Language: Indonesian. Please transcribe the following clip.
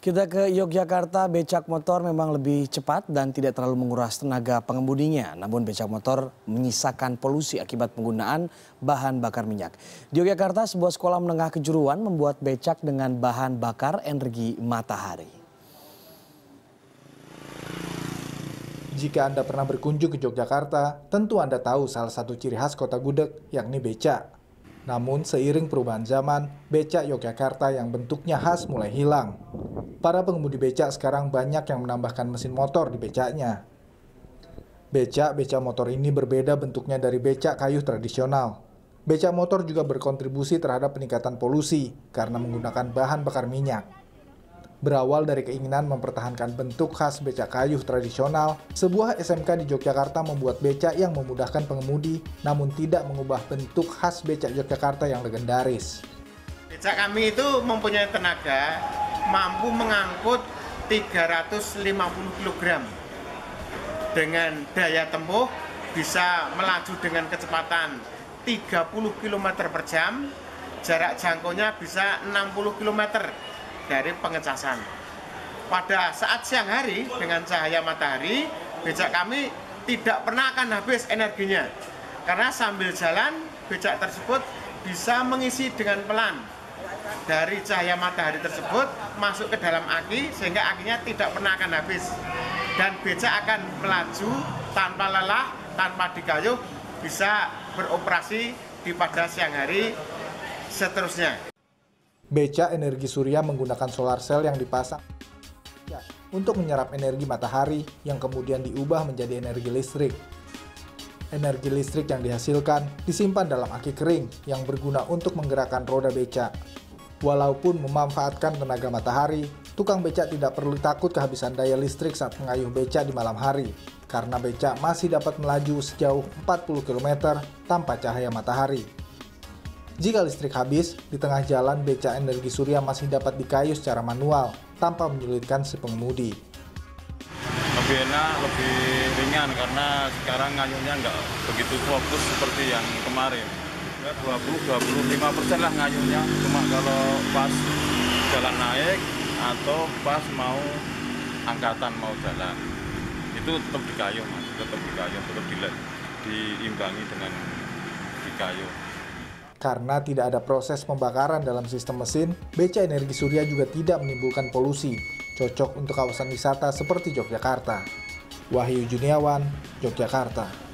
Kita ke Yogyakarta, becak motor memang lebih cepat dan tidak terlalu menguras tenaga pengemudinya. Namun becak motor menyisakan polusi akibat penggunaan bahan bakar minyak. Di Yogyakarta, sebuah sekolah menengah kejuruan membuat becak dengan bahan bakar energi matahari. Jika Anda pernah berkunjung ke Yogyakarta, tentu Anda tahu salah satu ciri khas kota gudeg, yakni becak. Namun seiring perubahan zaman, becak Yogyakarta yang bentuknya khas mulai hilang. Para pengemudi becak sekarang banyak yang menambahkan mesin motor di becaknya. Becak motor ini berbeda bentuknya dari becak kayu tradisional. Becak motor juga berkontribusi terhadap peningkatan polusi karena menggunakan bahan bakar minyak. Berawal dari keinginan mempertahankan bentuk khas becak kayu tradisional, sebuah SMK di Yogyakarta membuat becak yang memudahkan pengemudi, namun tidak mengubah bentuk khas becak Yogyakarta yang legendaris. Becak kami itu mempunyai tenaga mampu mengangkut 350 kg. Dengan daya tempuh bisa melaju dengan kecepatan 30 km per jam, jarak jangkaunya bisa 60 km dari pengecasan. Pada saat siang hari dengan cahaya matahari, becak kami tidak pernah akan habis energinya. Karena sambil jalan, becak tersebut bisa mengisi dengan pelan. Dari cahaya matahari tersebut masuk ke dalam aki sehingga akinya tidak pernah akan habis. Dan becak akan melaju tanpa lelah, tanpa digayuh, bisa beroperasi di pada siang hari seterusnya. Becak energi surya menggunakan solar cell yang dipasang untuk menyerap energi matahari yang kemudian diubah menjadi energi listrik. Energi listrik yang dihasilkan disimpan dalam aki kering yang berguna untuk menggerakkan roda becak. Walaupun memanfaatkan tenaga matahari, tukang becak tidak perlu takut kehabisan daya listrik saat mengayuh becak di malam hari, karena becak masih dapat melaju sejauh 40 km tanpa cahaya matahari. Jika listrik habis, di tengah jalan becak energi surya masih dapat dikayuh secara manual, tanpa menyulitkan si pengemudi. Lebih enak, lebih ringan, karena sekarang ngayuhnya nggak begitu fokus seperti yang kemarin. 20-25% lah ngayuhnya, cuma kalau pas jalan naik atau pas mau angkatan mau jalan, itu tetap dikayuh, Mas. Tetap diimbangi dengan dikayuh. Karena tidak ada proses pembakaran dalam sistem mesin, becak energi surya juga tidak menimbulkan polusi, cocok untuk kawasan wisata seperti Yogyakarta. Wahyu Juniawan, Yogyakarta.